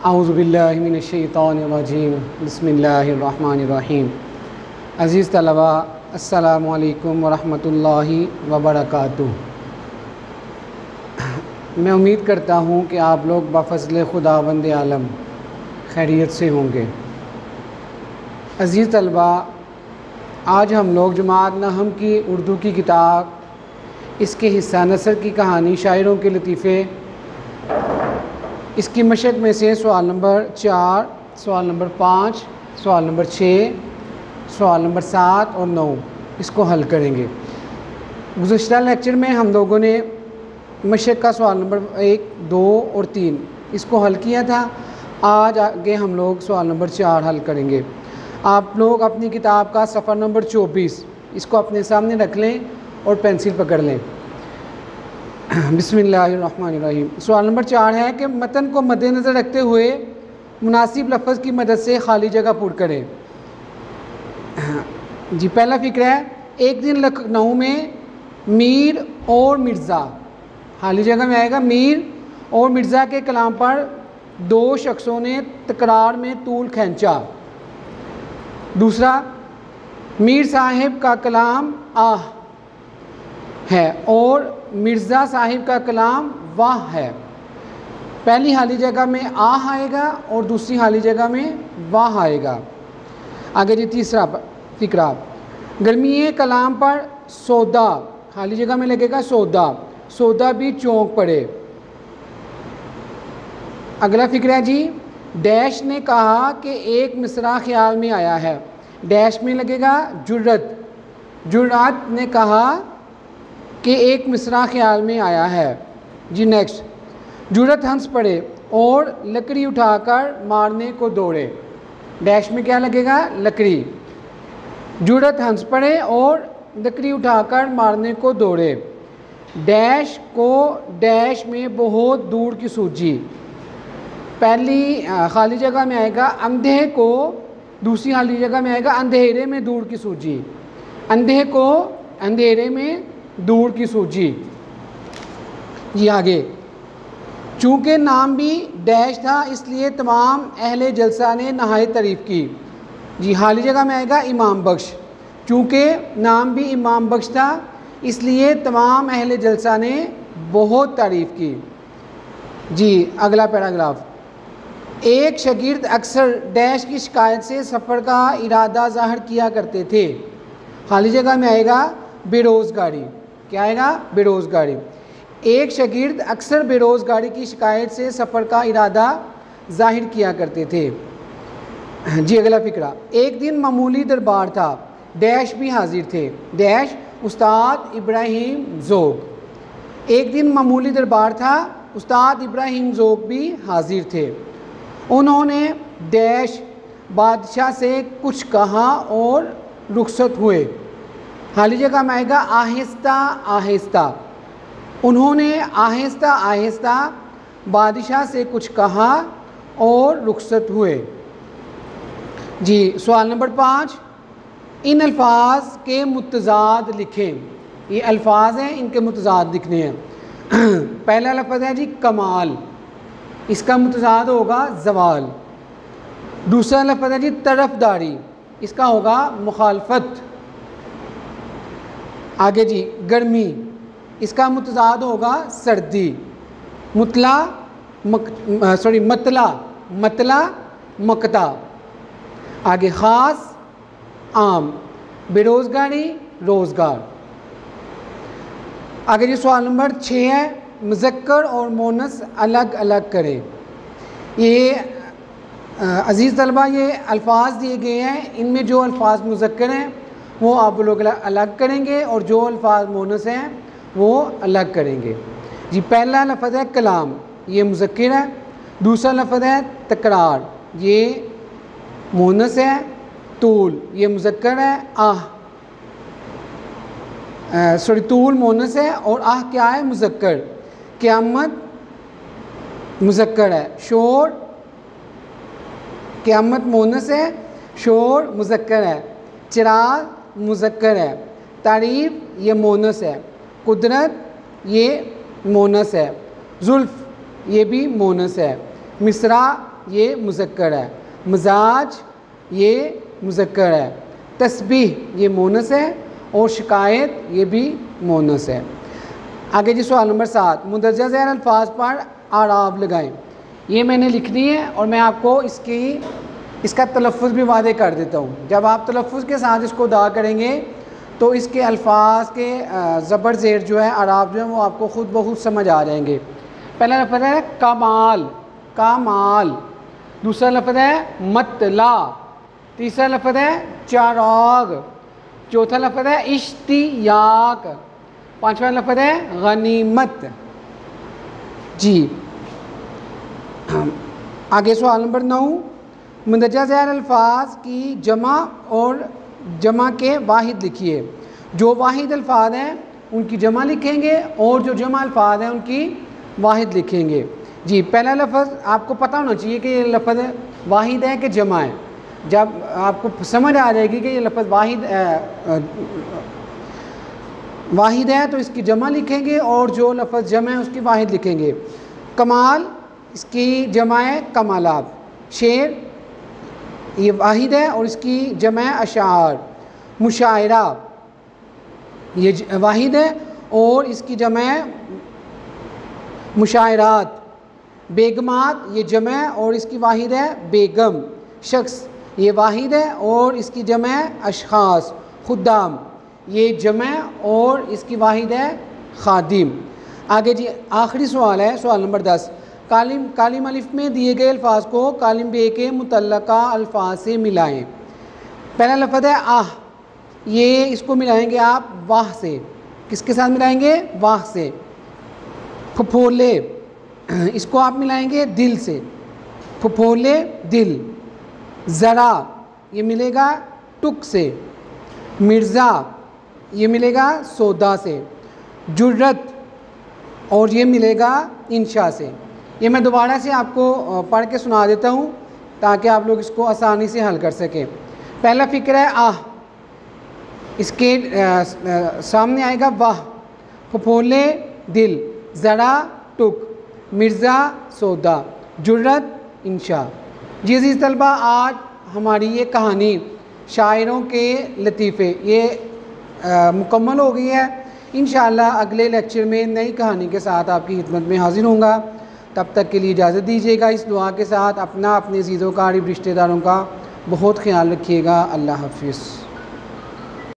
औज़ुबिल्लाहि मिनश्शैतानिर्रजीम बिस्मिल्लाहिर्रहमानिर्रहीम। अज़ीज़ तलबा, अस्सलामु अलैकुम वरहमतुल्लाहि वबरकातुहू। मैं उम्मीद करता हूँ कि आप लोग बफ़ज़्ल खुदावंद आलम खैरियत से होंगे। अज़ीज़ तलबा, आज हम लोग जमात नहम की उर्दू की किताब, इसके हिस्सा नसर की कहानी, शायरों के लतीफ़े, इसकी मशक में से सवाल नंबर 4, सवाल नंबर 5, सवाल नंबर 6, सवाल नंबर 7 और 9 इसको हल करेंगे। गुज़श्ता लेक्चर में हम लोगों ने मशक का सवाल नंबर 1, 2 और 3 इसको हल किया था। आज आगे हम लोग सवाल नंबर 4 हल करेंगे। आप लोग अपनी किताब का सफ़र नंबर 24 इसको अपने सामने रख लें और पेंसिल पकड़ लें। बिस्मिल्लाहिर्रहमानिर्रहीम। सवाल नंबर 4 है कि मतन को मद्देनज़र रखते हुए मुनासिब लफ्ज़ की मदद से खाली जगह पुर करें। जी, पहला फ़िक्र है, एक दिन लखनऊ में मीर और मिर्ज़ा, खाली जगह में आएगा मीर और मिर्ज़ा के कलाम पर दो शख्सों ने तकरार में तूल खींचा। दूसरा, मीर साहिब का कलाम आह है और मिर्ज़ा साहिब का कलाम वाह है। पहली खाली जगह में आह आएगा और दूसरी खाली जगह में वाह आएगा। आगे जी, तीसरा फ़िक्रा, गर्मी कलाम पर सौदा, खाली जगह में लगेगा सौदा, सौदा भी चौंक पड़े। अगला फ़िक्रा है जी, डैश ने कहा कि एक मिसरा ख्याल में आया है। डैश में लगेगा जुर्रत, जुर्रत ने कहा कि एक मिसरा ख्याल में आया है। जी नेक्स्ट, जुर्रत हंस पड़े और लकड़ी उठाकर मारने को दौड़े। डैश में क्या लगेगा? लकड़ी। जुर्रत हंस पड़े और लकड़ी उठाकर मारने को दौड़े। डैश को डैश में बहुत दूर की सूझी। पहली खाली जगह में आएगा अंधे को, दूसरी खाली जगह में आएगा अंधेरे में दूर की सूझी। अंधे को अंधेरे में दूर की सूझी। जी आगे, चूँकि नाम भी डैश था इसलिए तमाम अहले जलसा ने नहायत तारीफ़ की। जी, खाली जगह में आएगा इमाम बख्श। चूँकि नाम भी इमाम बख्श था इसलिए तमाम अहले जलसा ने बहुत तारीफ़ की। जी, अगला पैराग्राफ, एक शागिर्द अक्सर डैश की शिकायत से सफ़र का इरादा ज़ाहिर किया करते थे। खाली जगह में आएगा बेरोज़गारी। क्या आएगा? बेरोज़गारी। एक शागिर्द अक्सर बेरोज़गारी की शिकायत से सफ़र का इरादा ज़ाहिर किया करते थे। जी, अगला फ़िक्रा, एक दिन मामूली दरबार था, डैश भी हाजिर थे। डैश उस्ताद इब्राहिम ज़ोग। एक दिन मामूली दरबार था, उस्ताद इब्राहिम ज़ोग भी हाजिर थे। उन्होंने डैश बादशाह से कुछ कहा और रुखसत हुए। खाली जगह में आएगा आहिस्ता आहिस्ता। उन्होंने आहिस्ता आहिस्ता बादशाह से कुछ कहा और रुखसत हुए। जी, सवाल नंबर 5, इन अल्फाज के मुतज़ाद लिखें। ये अल्फाज हैं, इनके मुतज़ाद लिखने हैं। पहला लफ्ज़ है जी कमाल, इसका मुतज़ाद होगा ज़वाल। दूसरा लफ्ज़ है जी तरफदारी, इसका होगा मुखालफत। आगे जी, गर्मी, इसका मुतज़ाद होगा सर्दी। मतला मतला मकता। आगे ख़ास आम, बेरोज़गारी रोज़गार। आगे जी, सवाल नंबर 6 है, मुज़क्कर और मोनस अलग अलग करें। ये अज़ीज़ तलबा, ये अल्फाज दिए गए हैं, इनमें जो अल्फाज मुज़क्कर हैं वो आप लोग अलग करेंगे और जो अल्फाज मोनस हैं वो अलग करेंगे। जी, पहला लफ्ज़ है कलाम, ये मुज़क्कर है। दूसरा लफ्ज़ है तकरार, ये मोनस है। तूल, ये मुज़क्कर है। तूल मोनस है और आह क्या है? मुज़क्कर। क़यामत मुज़क्कर है। शोर, क़यामत मोनस है, शोर मुज़क्कर है। चिराग मुज़क्कर है। तारीफ़, ये मोनस है। कुदरत, ये मोनस है। जुल्फ़, ये भी मोनस है। मिसरा ये मुज़क्कर है, मजाज ये मुज़क्कर है, तस्बीह ये मोनस है और शिकायत ये भी मोनस है। आगे जी सवाल नंबर 7, मुंदरजा ज़ैर अल्फाज पर आराब लगाएं। ये मैंने लिखनी है और मैं आपको इसका तलफ़्फ़ुज़ भी वादे कर देता हूँ। जब आप तलफ़्फ़ुज़ के साथ इसको अदा करेंगे तो इसके अल्फाज के ज़बर ज़ेर जो है आराब जो है वो आपको ख़ुद ब खुद समझ आ जाएंगे। पहला लफ्ज़ है कमाल, कामाल। दूसरा लफ्ज़ है मतला। तीसरा लफ्ज़ है चाराग। चौथा लफ्ज़ है इश्तियाक। पांचवा लफ्ज़ है गनीमत। जी आगे सवाल नंबर 9, मुंदरजा ज़ैर अल्फाज की जमा और जमा के वाहिद लिखिए। जो वाहिद अल्फाज हैं उनकी जमा लिखेंगे और जो जमा अल्फाज हैं उनकी वाहिद लिखेंगे। जी पहला लफ्ज़ आपको पता होना चाहिए कि ये लफ्ज़ वाहिद है कि जमा है। जब आपको समझ आ जाएगी कि ये लफ्ज़ वाहिद है तो इसकी जमा लिखेंगे और जो लफ्ज़ जमा है उसकी वाहिद लिखेंगे। कमाल इसकी जमा है कमालात। शेर ये वाहिद है और इसकी जमा है अशार। मुशायरा ये वाहिद है और इसकी जमा है मुशायरात। बेगमात ये जमा है और इसकी वाहिद है बेगम। शख्स ये वाहिद है और इसकी जमा है अशखास। खुद्दाम ये जमा है और इसकी वाहिद है खादिम। आगे जी आखिरी सवाल है, सवाल नंबर 10, कालिम अलिफ में दिए गए अल्फाज को कालिम बे के मुतल्लका अल्फाज से मिलाएं। पहला लफ्ज़ है आह, ये इसको मिलाएंगे आप वाह से। किसके साथ मिलाएंगे? वाह से। फफोले इसको आप मिलाएंगे दिल से। फफोले दिल। ज़रा ये मिलेगा टुक से। मिर्ज़ा ये मिलेगा सौदा से। जुर्रत और ये मिलेगा इंशा से। ये मैं दोबारा से आपको पढ़ के सुना देता हूँ ताकि आप लोग इसको आसानी से हल कर सकें। पहला फ़िक्र है आह, इसके सामने आएगा वाह। फफोले दिल। ज़रा टुक। मिर्ज़ा सौदा। जुर्रत इंशा। जी अज़ीज़ तलबा, आज हमारी ये कहानी शायरों के लतीफ़े ये मुकम्मल हो गई है। इंशाअल्लाह अगले लेक्चर में नई कहानी के साथ आपकी खिदमत में हाज़िर होऊंगा। तब तक के लिए इजाज़त दीजिएगा। इस दुआ के साथ अपना अपने अज़ीज़ों का, रिश्तेदारों का बहुत ख्याल रखिएगा। अल्लाह हाफ़िज़।